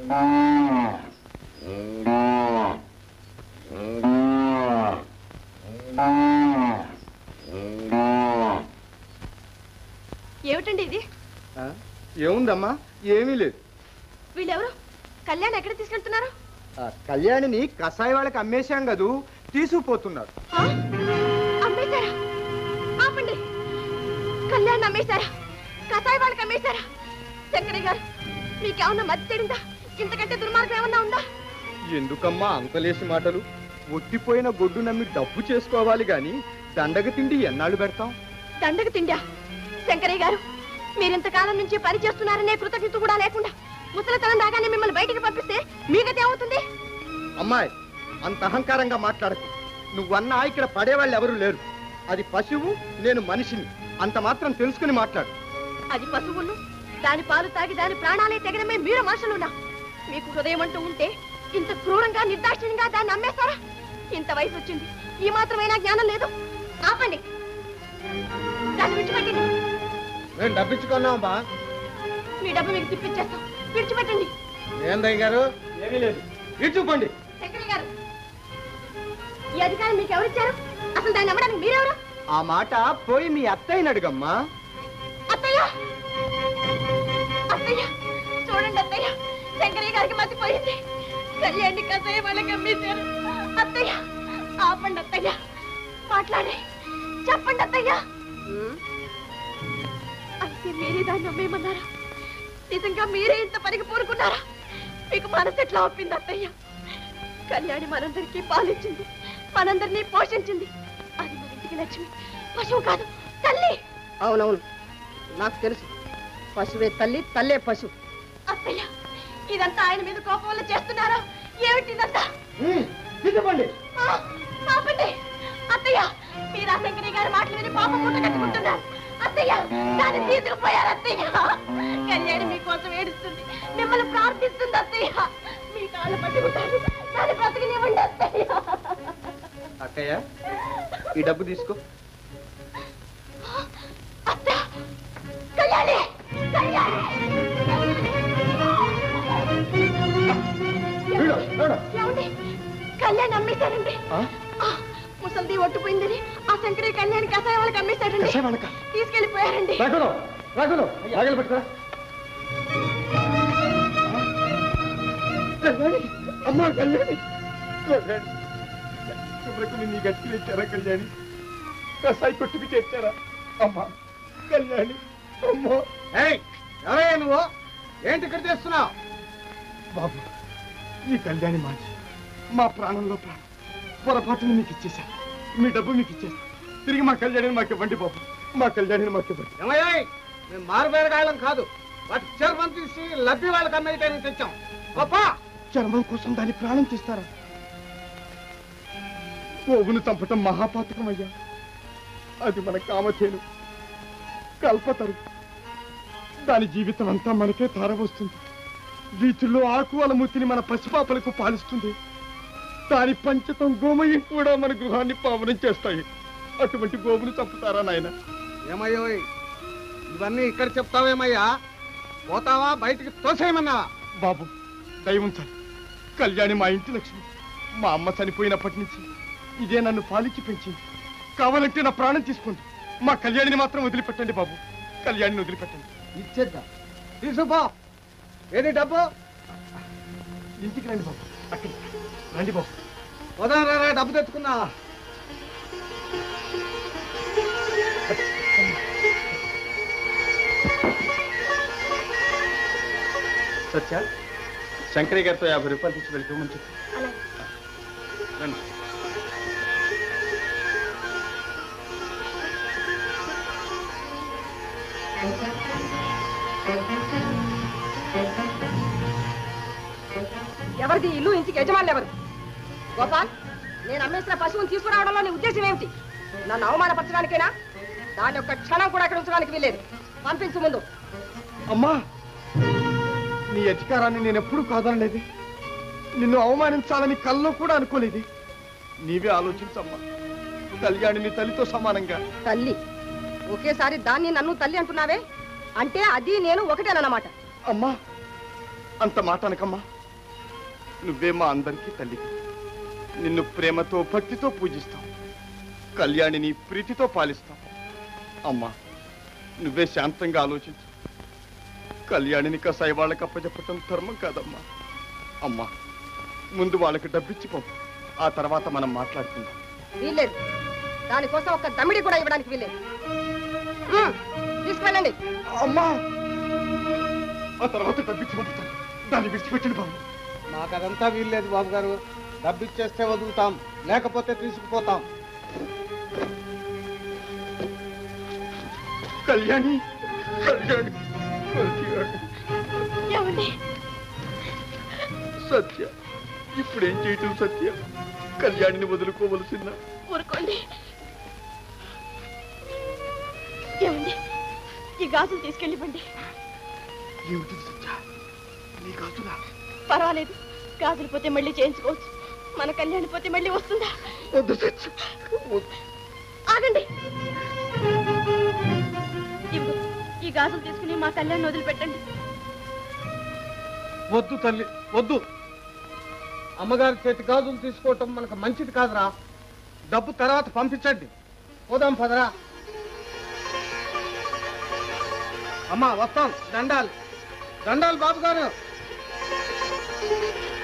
ఏమిటండి ఇది? ఏముందమ్మా? ఏమీ లేదు. వీళ్ళెవరు? కళ్యాణ్ ఎక్కడ తీసుకెళ్తున్నారు? కళ్యాణిని కసాయి వాళ్ళకి అమ్మేశాం కదూ, తీసుకుపోతున్నారు. అమ్మేశారా? ఆపండి. కళ్యాణ్ అమ్మేశారా? కసాయి వాళ్ళకి అమ్మేశారా? శంకరయ్య గారు, మీకేమన్నా మతి తెడిందా? ఇంతకంటే దుర్మార్గం ఏమన్నా ఉందా? ఎందుకమ్మా అంతలేసి మాటలు? ఒట్టిపోయిన గొడ్డు నమ్మి డబ్బు చేసుకోవాలి గాని దండగ తిండి ఎన్నాళ్ళు పెడతాం? దండగ తిండా? శంకరయ్య గారు, మీరింతకాలం నుంచి పని చేస్తున్నారనే కృతజ్ఞత కూడా లేకుండా ముసలితనం రాగానే మిమ్మల్ని బయటికి పంపిస్తే మీకతే అవుతుంది? అమ్మాయి, అంత అహంకారంగా మాట్లాడకు. నువ్వన్నా ఇక్కడ పడేవాళ్ళు ఎవరు లేరు. అది పశువు, నేను మనిషిని. అంత మాత్రం తెలుసుకుని మాట్లాడు. అది పశువులు, దాని పాలు తాగి దాని ప్రాణాలే తెగడమే మీరు మనుషులున్నా. మీకు హృదయం అంటూ ఉంటే ఇంత క్రూరంగా నిర్దాక్షిణ్యంగా దాన్ని అమ్మేస్తారా? ఇంత వయసు వచ్చింది, ఈ మాత్రమైనా జ్ఞానం లేదు. ఆపండి, దాన్ని విడిచిపెట్టండి. మేము డబ్బిచ్చుకున్నాం బా. మీ డబ్బు మీకు తిప్పించేస్తాం, విడిచిపెట్టండి. ఏందయ్య గారు? ఏమీ లేదు, విడిచిపోండి. శంకరయ్య గారు, ఈ అధికారం మీకు ఎవరిచ్చారు? అసలు దాన్ని అమ్మడానికి మీరెవరు? ఆ మాట పోయి మీ అత్తయ్యని అడుగమ్మా. అత్తయ్య, అత్తయ్య, చూడండి అత్తయ్య, శంకరయ్య గారికి మతిపోయింది. కళ్యాణి కసాయి వాళ్ళకి అమ్మేశారు. అత్తయ్య, ఆపండి అత్తయ్య, మాట్లాడే చెప్పండి అత్తయ్య. అయితే మీరే దాన్ని అమ్మేయమన్నారా? నిజంగా మీరే ఇంత పనికి పూనుకున్నారా? మీకు మనసు ఎట్లా ఒప్పింది అత్తయ్య? కళ్యాణి మనందరికీ పాలించింది, మనందరినీ పోషించింది. అది మన ఇంటికి లక్ష్మి, పశువు కాదు, తల్లి. అవునవును, నాకు తెలుసు. పశువే తల్లి, తల్లే పశువు. అత్తయ్య, ఇదంతా ఆయన మీద కోపం వల్ల చేస్తున్నారా? ఏమిటిదంతా? తీసుకోండి. ఆపండి అత్తయ్య, మీరు ఆ శంకరయ్య గారి మాటలు విని పాపం మూట కట్టుకుంటున్నారు. అత్తయ్య, దాన్ని తీసుకుపోయారు అత్తయ్య. కళ్యాణి మీకోసం ఏడుస్తుంది, మిమ్మల్ని ప్రార్థిస్తుంది అత్తయ్య. మీ కాళ్ళు పట్టుకుంటారు, దాన్ని బ్రతకనివ్వండి అత్తయ్య. అక్కయ్య, ఈ డబ్బు తీసుకో. అత్తయ్య, కళ్యాణి, కళ్యాణి. ఏమండి, కళ్యాణ్ అమ్మేశారండి. ముసల్ది ఒట్టుపోయిందని ఆ శంకరయ్య కళ్యాణి కసాయి వాళ్ళకి అమ్మేశారండి. తీసుకెళ్లిపోయారండి. అమ్మా కళ్యాణి, చివరకు నీ గట్టికి తెచ్చారా కళ్యాణి? కసాయి కొట్టుకు తెచ్చారా? అమ్మా కళ్యాణి, అమ్మా. ఎవరయ్యా నువ్వు? ఏంటి ఇక్కడ చేస్తున్నావు? బాబు, ఈ కళ్యాణి మాది, మా ప్రాణంలో ప్రాణం. పొరపాటుని మీకు ఇచ్చేశాను. మీ డబ్బు మీకు ఇచ్చేస్తాను. తిరిగి మా కళ్యాణిని మాకు ఇవ్వండి బాబు, మా కళ్యాణిని మాకు ఇవ్వండి. ఏమయ్యా, మేము మారుబేరగాళ్ళం కాదు. వాటి చర్మం తీసి లబ్ధి వాళ్ళకి అమ్మేయడానికి తెచ్చాం. గొప్ప చర్మం కోసం దాని ప్రాణం తీస్తారా? గోవును చంపటం మహాపాతకం అయ్యా. అది మన కామధేను, కల్పతరు. దాని జీవితం అంతా మనకే తారవస్తుంది. వీచుల్లో ఆకు అలముత్తిని మన పసిపాపలకు పాలిస్తుంది. దాని పంచతం గోమయం కూడా మన గృహాన్ని పావనం చేస్తాయి. అటువంటి గోవును చంపుతారా నాయన? ఏమయ్యో, ఇవన్నీ ఇక్కడ చెప్తావేమయ్యా? పోతావా? బయటికి తోసేయమన్నావా? బాబు, దయ ఉంచాలి. కళ్యాణి మా ఇంటి లక్ష్మి. మా అమ్మ చనిపోయినప్పటి నుంచి ఇదే నన్ను పాలించి పెంచింది. కావాలంటే నా ప్రాణం తీసుకోండి, మా కళ్యాణిని మాత్రం వదిలిపెట్టండి బాబు. కళ్యాణిని వదిలిపెట్టండి. ఇచ్చేద్దాం, తీసుకుపో. ఏది డబ్బు? ఇంటికి రండి బాబు, అక్కడికి రండి బాబు. పోదాం రా, డబ్బు తెచ్చుకున్నా. సత్య, శంకరయ్య గారితో 50 రూపాయలు తెచ్చి వెళ్ళిపోమని చెప్పు. రండి. ఎవరిది ఇల్లు? ఇంటికి యజమానులు ఎవరు? గోపాల్, నేను అమ్మేసిన పశువుని తీసుకురావడంలో నీ ఉద్దేశం ఏమిటి? నన్ను అవమానపరచడానికేనా? దాని యొక్క క్షణం కూడా అక్కడ ఉంచడానికి వీల్లేదు. పంపించు ముందు. అమ్మా, నీ అధికారాన్ని నేను ఎప్పుడూ కాదనలేదు. నిన్ను అవమానించాలని కల్లో కూడా అనుకోలేదు. నీవే ఆలోచించమ్మా. కళ్యాణిని తల్లితో సమానంగా. తల్లి? ఒకేసారి దాన్ని నన్ను తల్లి అంటున్నావే? అంటే అది నేను ఒకటేనన్నమాట. అమ్మా, అంత మాట అనకమ్మా. నువ్వే మా అందరికీ తల్లివి. నిన్ను ప్రేమతో భక్తితో పూజిస్తాం. కళ్యాణిని ప్రీతితో పాలిస్తాం. అమ్మా, నువ్వే శాంతంగా ఆలోచించు. కళ్యాణిని కసాయి వాళ్ళకి అప్పచెప్పటం ధర్మం కాదమ్మా. అమ్మా, ముందు వాళ్ళకి డబ్బిచ్చి పంపు. ఆ తర్వాత మనం మాట్లాడుకుందాం. వీల్లేదు. దానికోసం ఒక్క దమిడి కూడా ఇవ్వడానికి వీల్లేదు. తీసుకువెళ్ళండి. అమ్మా, ఆ తర్వాత డబ్బిచ్చి పంపుతాను. దాన్ని విడిచిపెట్టండి బాబు. మాకు అదంతా వీల్లేదు బాబు గారు. డబ్బిచ్చేస్తే వదులుతాం, లేకపోతే తీసుకుపోతాం. కళ్యాణి, కళ్యాణి, కళ్యాణి. ఏమండి? సత్య, ఇప్పుడేం చేయటం సత్య? కళ్యాణిని వదులుకోవలసిందా? ఊరుకోండి. ఏమండి, ఈ గాజులు తీసుకెళ్ళివ్వండి. ఏమిటి సత్య, నీ గాజులా? పర్వాలేదు, గాజులు పోతే మళ్ళీ చేయించుకోవచ్చు. మన కళ్యాణి పోతే మళ్ళీ వస్తుందా? వద్దు సత్య, ఆగండి. ఇదిగో, ఈ గాజులు తీసుకుని మా కళ్యాణ్ని వదిలిపెట్టండి. వద్దు తల్లి, వద్దు. అమ్మగారి చేతి గాజులు తీసుకోవటం మనకు మంచిది కాదురా. డబ్బు తర్వాత పంపించండి. పోదాం పదరా. అమ్మా వస్తాం. దండాలు దండాలు బాబు గారు.